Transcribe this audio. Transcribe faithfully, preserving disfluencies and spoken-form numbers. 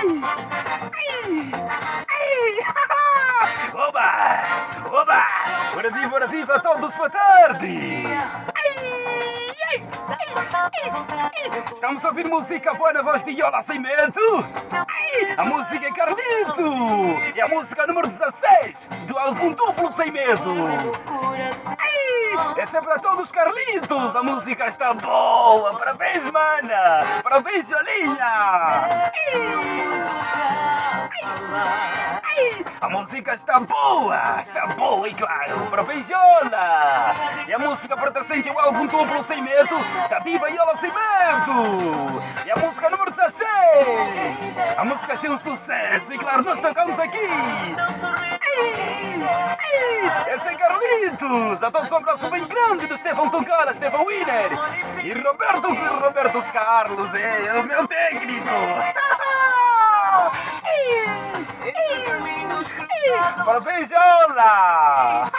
Oba! Oba! Ora viva, ora viva, todos boa tarde! Estamos a ouvir música boa na voz de Iola Sem Medo. A música é Carlito. É a música número dezasseis do álbum Duplo Sem Medo. Essa é para todos os Carlitos. A música está boa. Parabéns, mana. Parabéns, Jolinha. A música está boa. Está boa e claro. Parabéns, Iola. E a música pertencente ao álbum Duplo Sem Medo da diva Iola Sem Medo. E a música número dezasseis. A música é um sucesso e claro, nós tocamos aqui. Esse é Carlitos. A todos um abraço bem grande do Stefan Tongara, Stefan Wiener. E Roberto, Roberto Carlos, é o meu técnico. Parabéns, Iola.